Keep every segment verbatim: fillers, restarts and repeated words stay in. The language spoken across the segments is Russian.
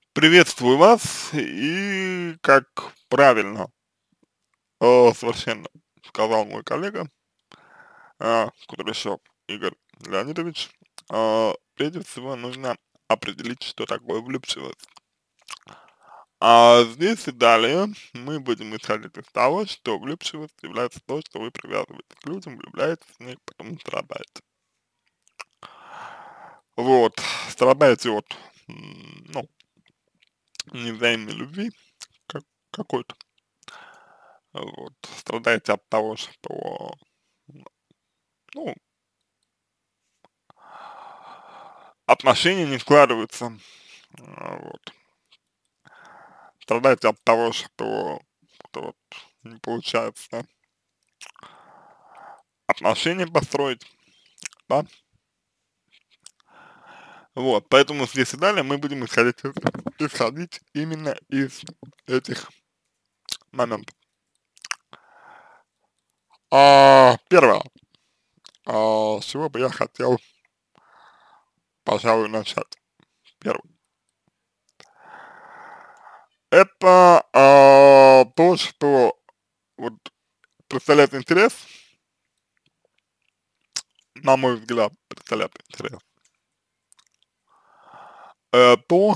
Приветствую вас, и как правильно, э, совершенно сказал мой коллега, а, Кудряшов Игорь Леонидович, а, прежде всего нужно определить, что такое влюбчивость. А здесь и далее мы будем исходить из того, что влюбчивость является то, что вы привязываетесь к людям, влюбляетесь в них, потом страдаете. Вот, страдаете от, м, ну, невзаимной любви как, какой-то. Вот, страдаете от того, что, ну, отношения не складываются, а, вот. Страдаете от того, что как-то вот не получается отношения построить, да. Вот, поэтому здесь и далее мы будем исходить, из- исходить именно из этих моментов. А, первое, а, с чего бы я хотел, пожалуй, начать. Первое. Это а, то, что вот представляет интерес, на мой взгляд, представляет интерес, э, то,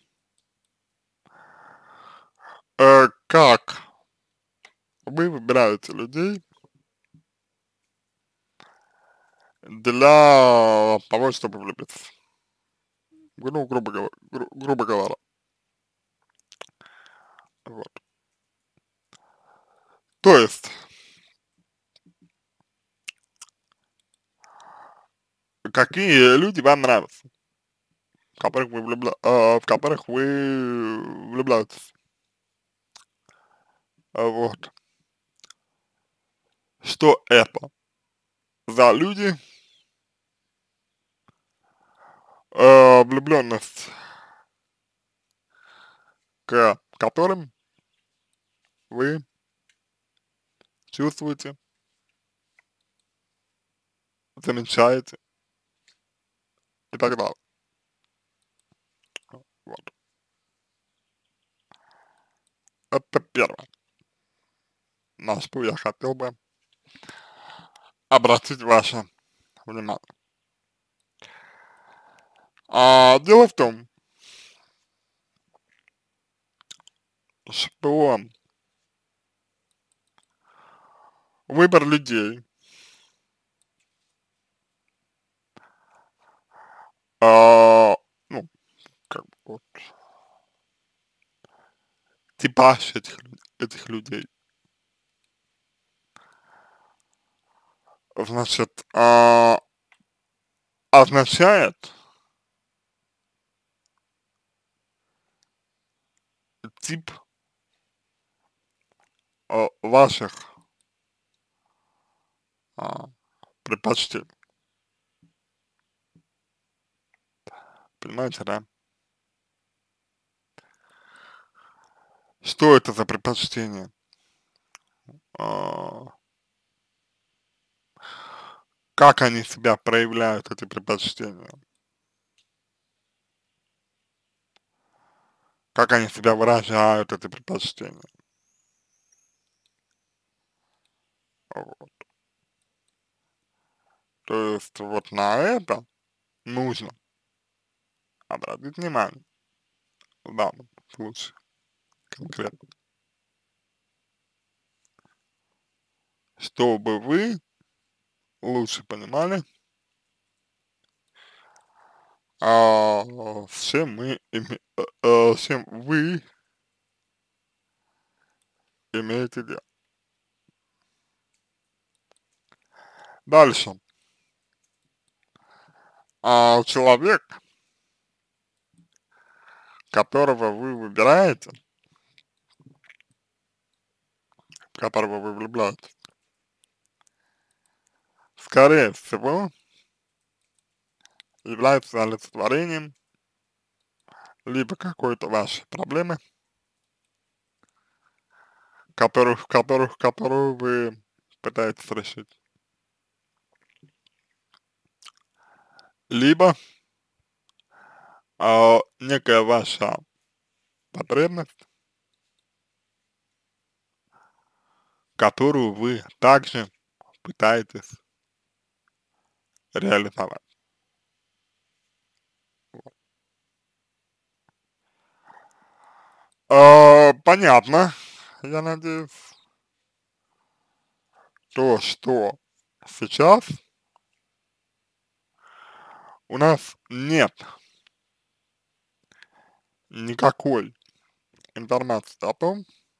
э, как вы выбираете людей для того, чтобы влюбиться. Ну, грубо говоря, гру грубо говоря, вот. То есть, какие люди вам нравятся, в которых вы влюбля а, в которых вы влюбляетесь. А, вот. Что это за люди, э, влюбленность к которым вы чувствуете, замечаете и так далее. Вот. Это первое, на что я хотел бы обратить ваше внимание. А, дело в том, что выбор людей, а, ну, как бы вот, типаж этих, лю- этих людей, значит, а, означает тип а, ваших а, предпочтений. Понимаете, да? Что это за предпочтение? А, как они себя проявляют, эти предпочтения? Как они себя выражают, эти предпочтения? Вот. То есть вот на это нужно обратить внимание в данном случае конкретно, чтобы вы лучше понимали, а, с чем мы, име- э, э, с чем вы имеете дело. Дальше. А человек, которого вы выбираете, в которого вы влюбляетесь, скорее всего, является олицетворением либо какой-то вашей проблемы, которую, которую, которую вы пытаетесь решить, либо а, некая ваша потребность, которую вы также пытаетесь реализовать. А, понятно, я надеюсь, то, что сейчас у нас нет никакой информации о том,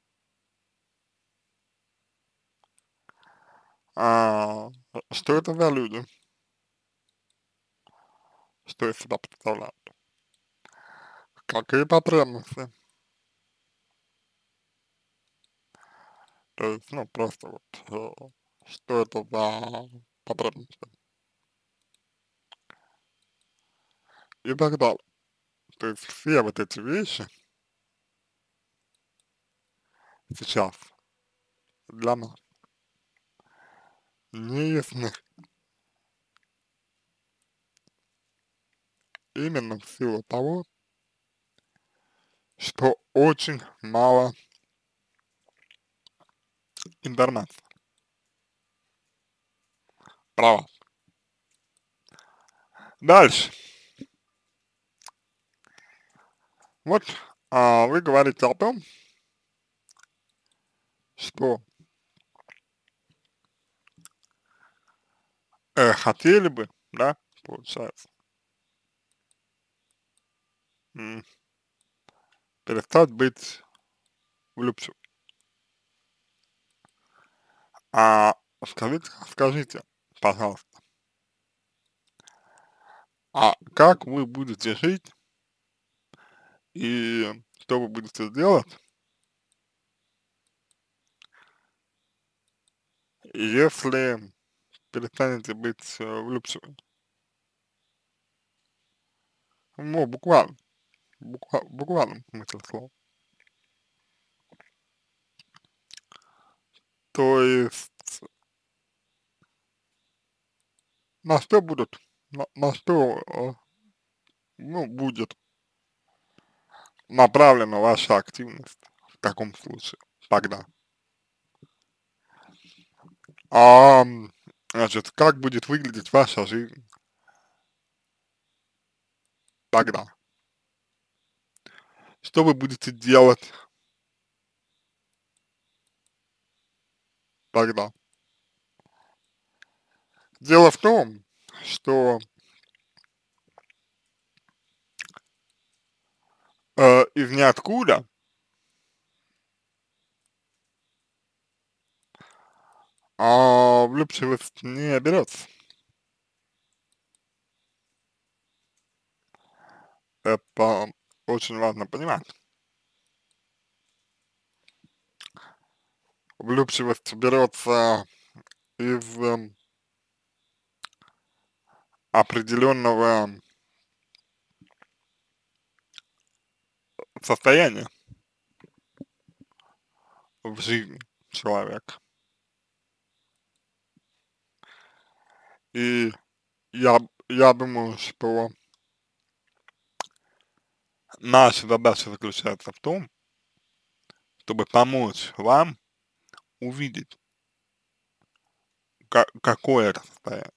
а, что это за люди, что из себя представляют, какие потребности, то есть, ну, просто вот, э, что это за потребности и так далее. То есть все вот эти вещи сейчас для нас не ясны именно в силу того, что очень мало информации про вас. Дальше. Вот а, вы говорите о том, что э, хотели бы, да, получается, м, перестать быть влюбчивым. А скажите, скажите, пожалуйста, а как вы будете жить и что вы будете делать, если перестанете быть э, влюбчивым? Ну, буквально, буква, в буквальном смысле слова. То есть, на что будут, на, на что, э, ну, будет направлена ваша активность в таком случае, тогда? А, м, значит, как будет выглядеть ваша жизнь тогда? Что вы будете делать тогда? Дело в том, что э, из ниоткуда а, влюбчивость не берется. Это очень важно понимать. Влюбчивость берется из эм, определенного состояния в жизни человека. И я, я думаю, что наша задача заключается в том, чтобы помочь вам увидеть, ка- какое это состояние.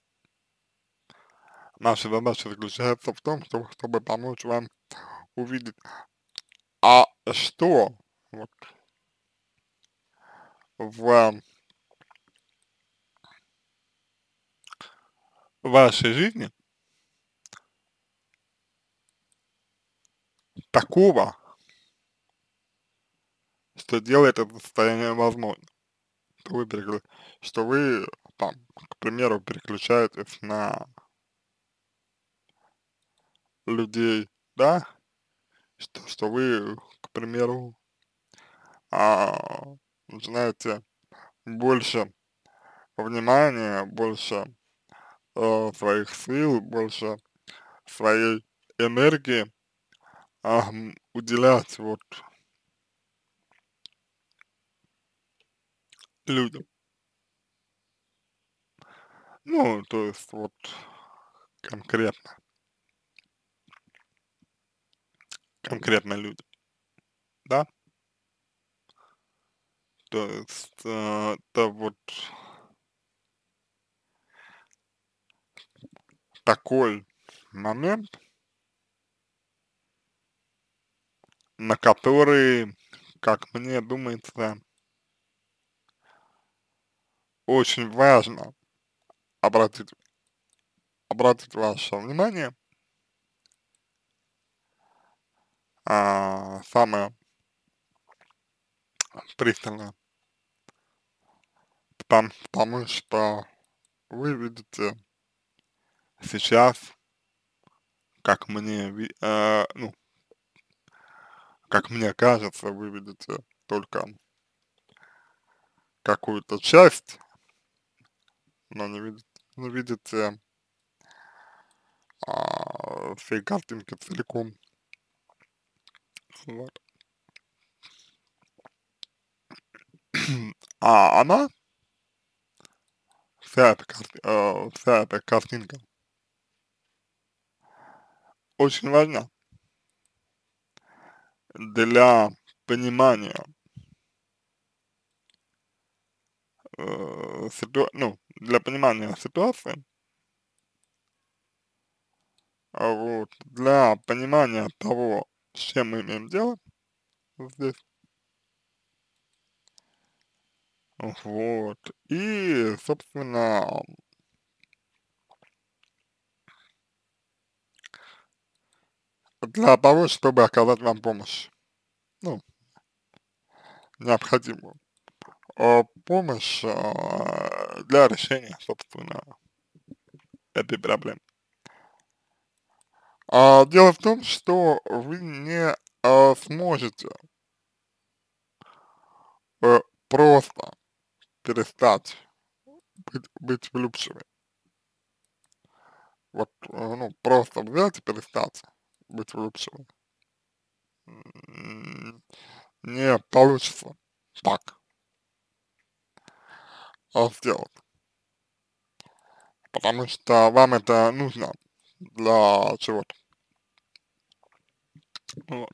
Наша задача заключается в том, чтобы, чтобы помочь вам увидеть, а что вот в вашей жизни такого, что делает это состояние возможным. Что вы, переклю- что вы там, к примеру, переключаетесь на людей, да, что, что вы, к примеру, а, начинаете больше внимания, больше э, своих сил, больше своей энергии ам, уделять вот людям. Ну, то есть вот конкретно, конкретно людям. да, то есть, э, это вот такой момент, на который, как мне думается, очень важно обратить, обратить ваше внимание, а, самое пристальное, потому, потому что вы видите сейчас, как мне, ви- э, ну, как мне кажется, вы видите только какую-то часть, но не видите, не видите а, всей картинки целиком. Вот. А она, вся эта, карти- э, вся эта картинка, очень важна для понимания, э, ситуа ну, для понимания ситуации, а вот, для понимания того, с чем мы имеем дело здесь, вот, и, собственно, для того, чтобы оказать вам помощь, ну, необходимую э, помощь э, для решения, собственно, этой проблемы. А, дело в том, что вы не э, сможете э, просто перестать быть, быть влюбчивой. Вот, э, ну, просто взять и перестать быть влюбчивой. М, Не получится так а, сделать, потому что вам это нужно для чего-то. Вот.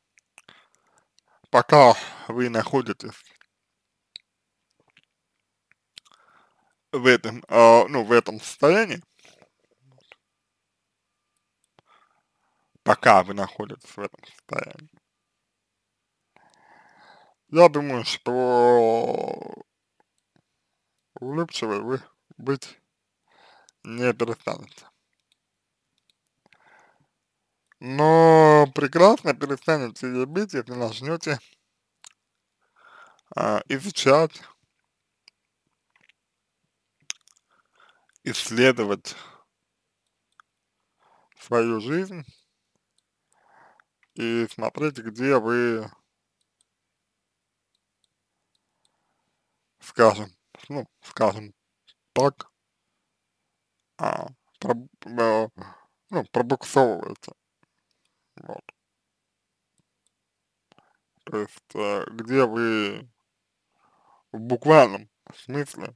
Пока вы находитесь в этом, э, ну, в этом состоянии, пока вы находитесь в этом состоянии, я думаю, что улыбчивой вы быть не перестанете. Но прекрасно перестанете ей быть, если начнете а, изучать, исследовать свою жизнь и смотреть, где вы, скажем, ну, скажем так, а, проб- э, ну, пробуксовываете. Вот. То есть, э, где вы в буквальном смысле,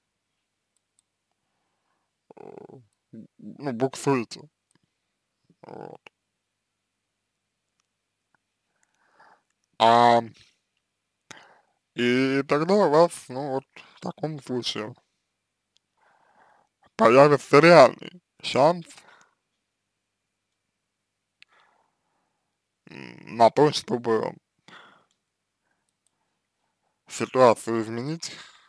э, ну, буксуете. Вот. А, и тогда у вас, ну, вот в таком случае появится реальный шанс м, на то, чтобы ситуацию изменить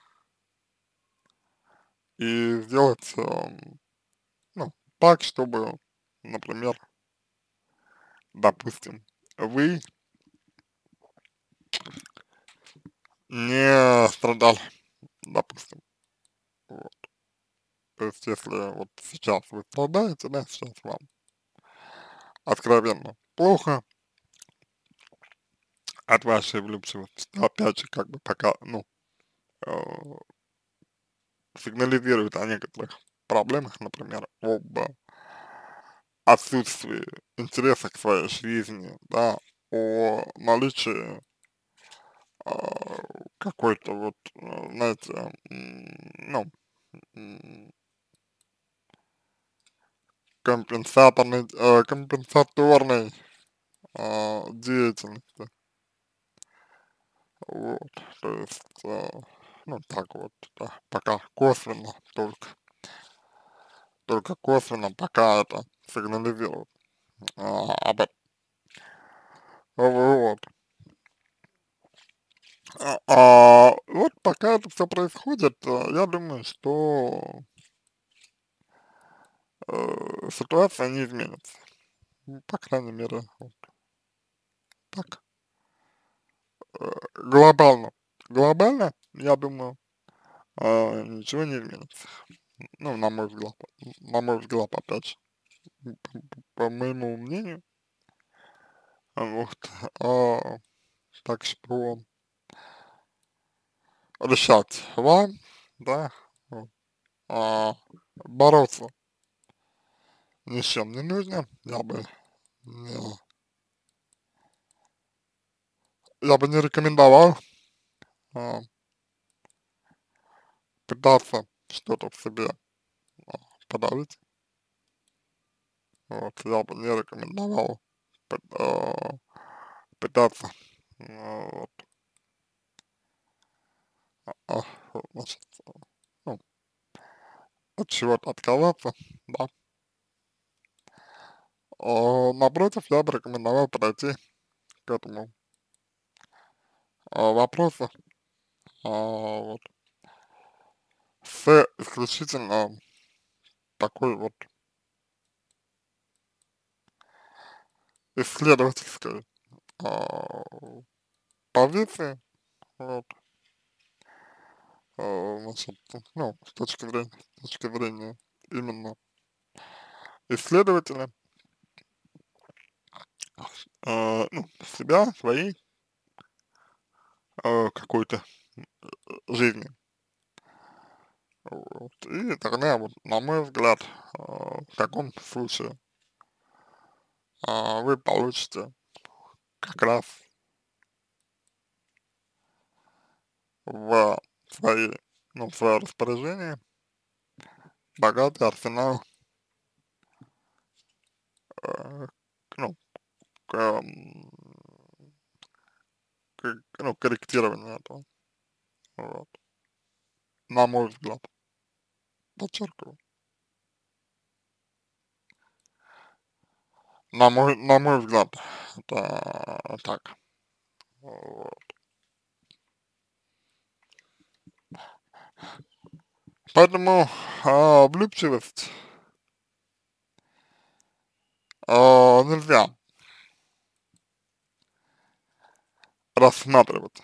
и сделать, эм, ну, так, чтобы, например, допустим, вы не страдали, допустим. Вот. То есть, если вот сейчас вы страдаете, да, сейчас вам откровенно плохо от вашей влюбчивости, то опять же, как бы пока, ну, э, сигнализирует о некоторых проблемах, например, об отсутствии интереса к своей жизни, да, о наличии а, какой-то вот, э, знаете, м, ну, м, компенсаторной, э, компенсаторной а, деятельности. Вот, то есть, э, ну, так вот, да, пока косвенно, только, только косвенно пока это сигнализирует, а, об этом. Вот. А, а, вот пока это все происходит, э, я думаю, что э, ситуация не изменится. Ну, по крайней мере, вот так. Э, глобально. Глобально, я думаю, э, ничего не изменится. Ну, на мой взгляд, на мой взгляд, опять же, м, п- п- по моему мнению, а, вот, а, так что решать вам, да, вот, а, бороться ни с чем не нужно, я бы не, я бы не рекомендовал а, пытаться что-то в себе а, подавить, вот, я бы не рекомендовал пыт- а, пытаться, а, вот, а, значит, ну, от чего-то отказаться, да. А, напротив, я бы рекомендовал подойти к этому а, вопросу а, вот, с исключительно такой вот исследовательской а, позиции, вот, а, значит, ну, с точки зрения, с точки зрения именно исследователя, а, ну, себя, своей а, какой-то жизни. Вот. И тогда, вот, на мой взгляд, а, в таком случае а, вы получите как раз в свои, ну, в свое распоряжение богатый арсенал, э, ну, к, м, к, ну, корректирования этого, вот, на мой взгляд, подчеркиваю, на мой, на мой взгляд, это так, вот. Поэтому а, влюбчивость а, нельзя рассматривать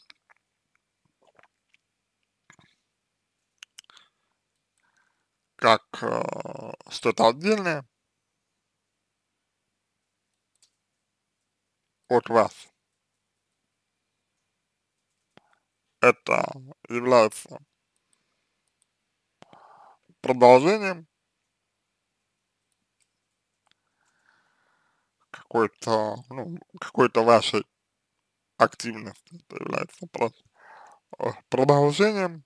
как а, что-то отдельное от вас. Это является продолжением какой-то, ну, какой-то вашей активности. Это является про- э, продолжением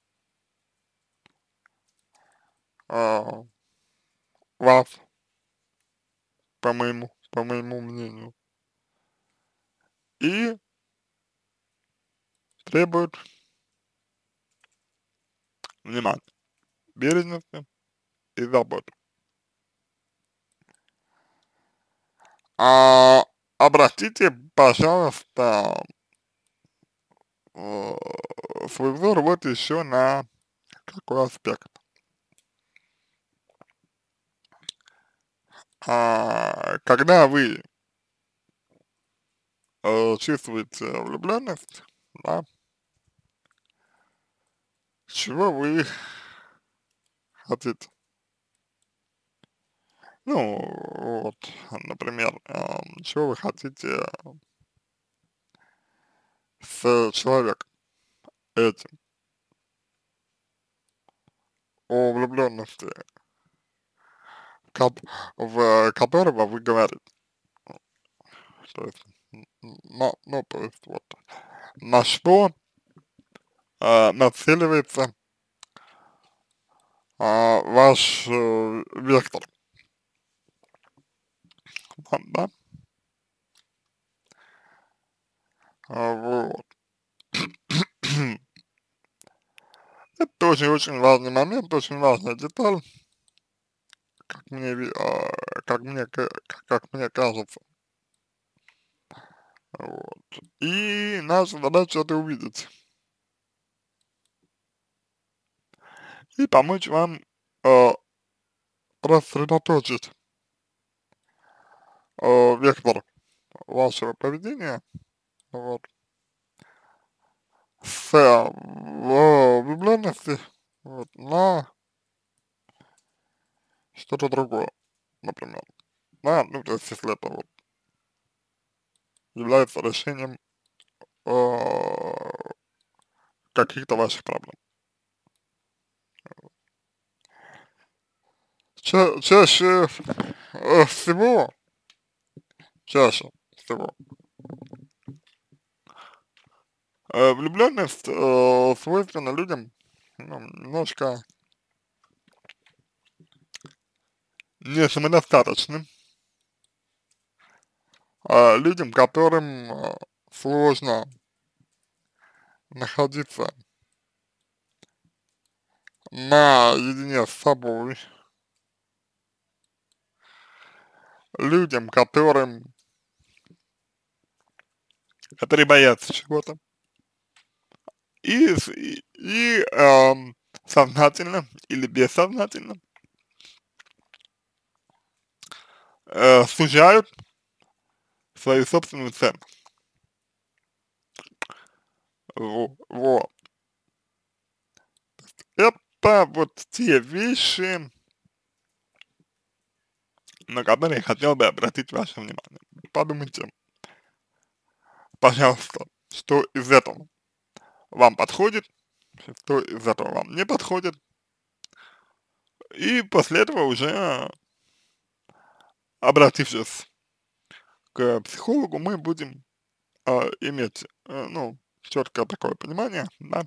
а, вас, по моему, по моему мнению, и требует внимания, бережности и заботы. А, обратите, пожалуйста, э, свой взор вот еще на какой аспект. А, когда вы э, чувствуете влюбленность, да, чего вы хотите? Ну, вот, например, ам, чего вы хотите с человеком этим, о влюбленности, кот- в которого вы говорите. То есть, н- н- на, ну, то есть, вот, на что а, нацеливается а, ваш э, вектор, да, да? А, вот. тоже очень важный момент, очень важная деталь, как мне, ви- а, как мне, ка- как мне кажется. Вот. И наша задача это увидеть и помочь вам э, рассредоточить э, вектор вашего поведения, вот, с э, в- влюбленности, вот, на что-то другое, например. Да, ну, то есть, если это вот является решением э, каких-то ваших проблем. Ча чаще э, всего, чаще всего, э, влюбленность э, свойственна людям, ну, немножко не самодостаточным, а людям, которым э, сложно находиться наедине с собой, людям, которым, которые боятся чего-то, и, с- и, и, эм, сознательно или бессознательно э, сужают свою собственную цену. Во- Вот. Это вот те вещи, на которые я хотел бы обратить ваше внимание. Подумайте, пожалуйста, что из этого вам подходит, что из этого вам не подходит, и после этого уже, обратившись к психологу, мы будем а, иметь, э, ну, четкое такое понимание, да,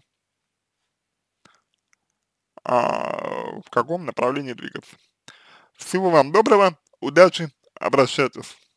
а, в каком направлении двигаться. Всего вам доброго, удачи, обращайтесь.